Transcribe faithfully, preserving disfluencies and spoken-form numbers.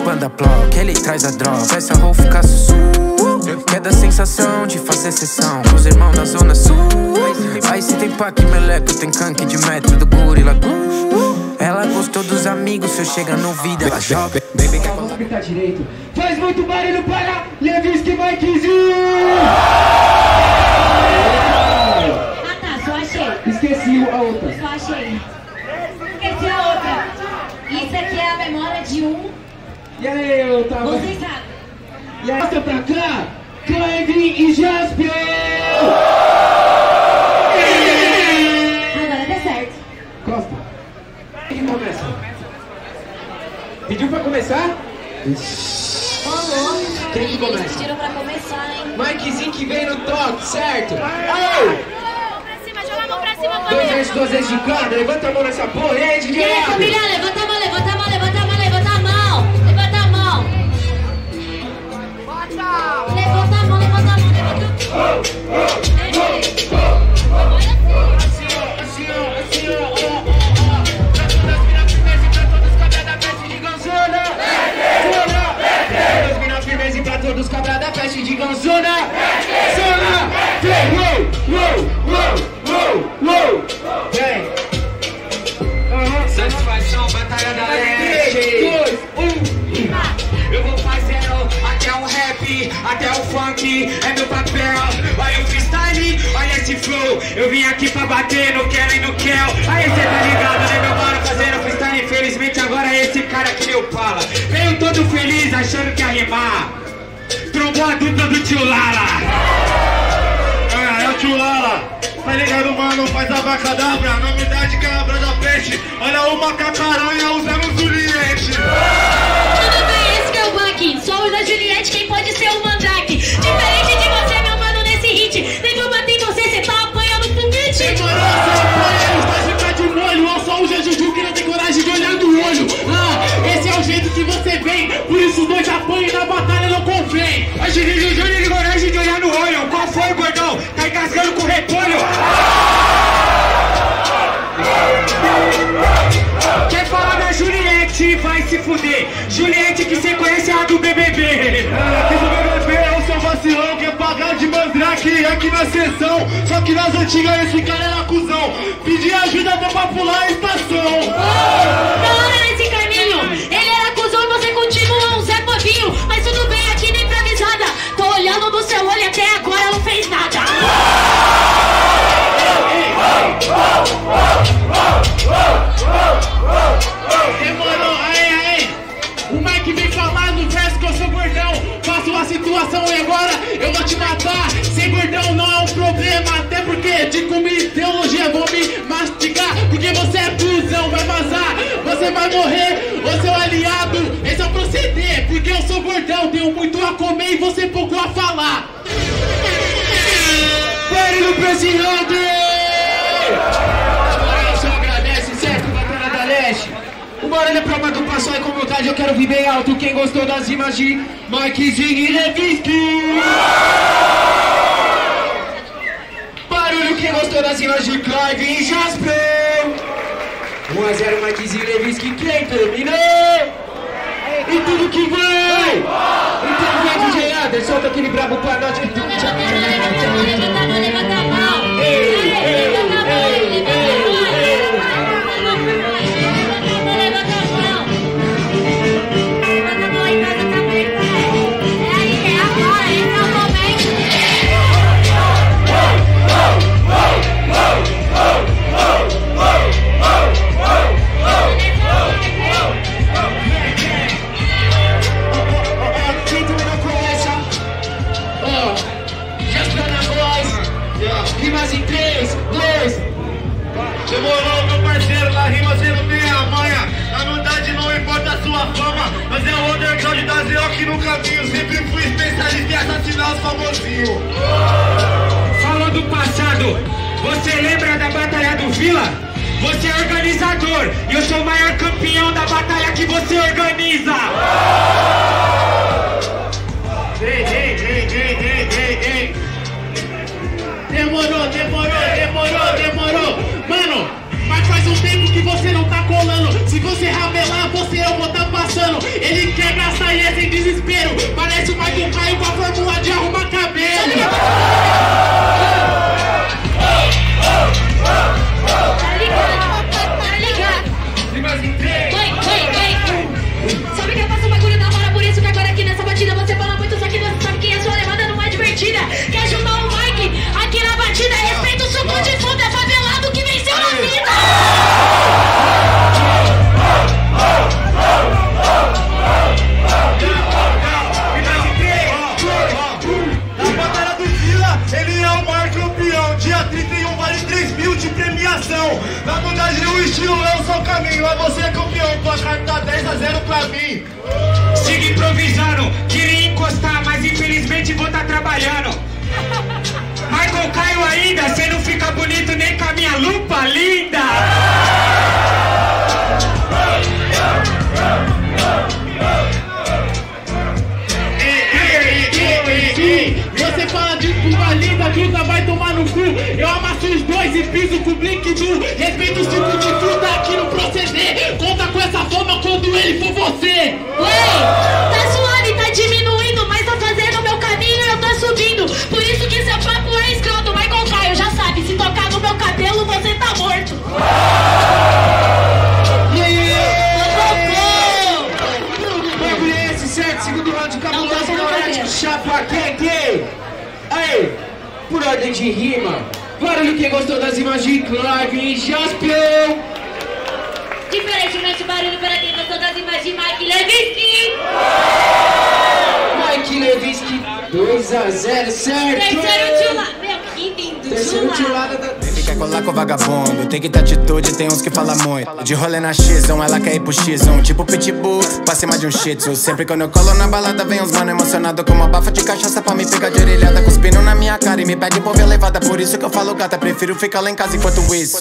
quando a block, ele traz a droga. Essa rou fica sussu, quer da sensação de fazer sessão com os irmãos da zona sul. Aí se tem pack meleco, tem canque de metro do gorila. Ela gostou dos amigos, se eu chega no vídeo ela joga. Baby, quer contar? Tá direito. Faz muito barulho para Levinsky Mikezinho! Ah tá, só achei. Esqueci a outra. Só achei. Esqueci a outra. Isso aqui é a memória de um. E aí, eu tava... Vocês sabem. E aí, mostra pra cá, Clevin e Jasper! Agora deu certo. Costa. Quem começa? Pediu pra começar? Rolou. Quem que começa? Eles pediram pra começar, hein? Mikezinho que vem no toque, certo? Aê! Pra cima, joga a mão pra cima, Dois família. vezes, duas vezes de cada, levanta a mão nessa porra, e aí, D J? E aí, família, levanta a mão, levanta a mão, levanta a mão, levanta a mão. Levanta a mão. Levanta a mão, levanta a mão, levanta a mão. Todos os cabras da peste, digam zona, zona, vem, uou, uou, uou, uou, vem. Satisfação, batalha da leste. três, dois, um. Eu vou fazendo até o rap, até o funk, é meu papel. Olha o freestyle, olha esse flow. Eu vim aqui pra bater no quero e no quer. Aí cê tá ligado, né, meu mano, fazendo freestyle. Infelizmente agora é esse cara que meu fala. Veio todo feliz achando que ia rimar. Trombou a dupla do tio Lala. É, é o tio Lala. Tá ligado, mano? Faz a vacadabra. Novidade cabra da peste. Olha uma cacaranha usando Juliette. Tudo bem, esse que é o Bucky. Só usa Juliette, quem pode ser o Mandrake. Diferente de você, meu mano, nesse hit. Nem vou bater em você, cê tá apanhando foguete. Demorou, você apanha, os dois ficam de molho. Ou só usa Juju que não tem coragem de olhar no olho. Ah, esse é o jeito que você vem. Por isso os dois apanham e na batalha não convém. A Juju Juju não tem coragem de olhar no olho. Qual foi, gordão? Tá engasgando com repolho. Quer falar da Juliette? Vai se fuder. Juliette que cê conhece é a do B B B. É, aqui do B B B é o seu vacilão. Quer pagar de mandrake aqui na sessão. Só que nas antigas esse cara era cuzão. Pedir ajuda até pra pular a estação. Da hora nesse caminho. Ele era cuzão e você continua um Zé Povinho. Mas tudo bem, aqui na improvisada. Tô olhando no seu olho até agora não fez nada. Demorou, aí, aí. O Mike vem falar no verso que eu sou gordão. Faço uma situação e agora eu vou te matar. Ser gordão não é um problema. Até porque de comer teologia vou me mastigar. Porque você é cuzão, vai vazar. Você vai morrer, ô seu aliado. Esse é o proceder, porque eu sou gordão. Tenho muito a comer e você pouco a falar. Pare no presidente! Só agradece, certo, Batalha da Leste? Uma hora de prova do passo aí com vontade, eu quero vir bem alto. Quem gostou das rimas de Mikezinho e Levinsky? Barulho, quem gostou das rimas de Clive e Jasper? um a zero Mikezinho e Levinsky, quem terminou? E tudo que vai! Então vem D J Ander, solta aquele brabo pra nós. Levanta a mão, levanta a mão, levanta a mão. Ei, ei, ei, ei, ei. Rimas em três, dois. Demorou, meu parceiro, na rima você não tem a manha. Na verdade não importa a sua fama, mas é o underground da Z O que no caminho. Sempre fui especialista em assassinar os famosinhos. Falou do passado, você lembra da Batalha do Vila? Você é organizador e eu sou o maior campeão da batalha que você organiza. Ei, ei, ei, ei, ei, ei, ei. Demorou, demorou, demorou, demorou. Mano, mas faz um tempo que você não tá colando. Se você ramelar, você eu vou tá passando. Ele quebra essa minha lupa linda. Você fala de lupa linda, truta vai tomar no cu. Eu amasso os dois e piso com o blink do. Respeito o ciclo de truta aqui no proceder. Conta com essa fama quando ele for você. Ué, tá suave, tá diminuindo, mas tô fazendo meu caminho e eu tô subindo. Por isso que seu papo é escroto, vai com Caio, já sabe. Se tocar no meu cabelo, você tá morto. Bagulho é esse, certo? Segundo round cabuloso, na hora de chapa, quem? Aí, por ordem de rima. Barulho quem gostou das rimas de Clark e Jaspion. Diferentemente barulho para quem gostou das imagens de Mike Levinsky. Mike Levinsky, dois a zero, certo? Terceiro tio lá. Meu, que lindo, Terceiro tio tio lá. lá da... Baby quer colar com vagabundo, tem que ter atitude, tem uns que falam muito. De rolê na X um, ela quer ir pro X um, tipo pitbull, pra cima de um shih tzu. Sempre quando eu colo na balada, vem uns mano emocionado com uma bafa de cachaça pra me pegar de orelhada, cuspindo na minha cara e me pede por ver levada. Por isso que eu falo gata, prefiro ficar lá em casa enquanto isso.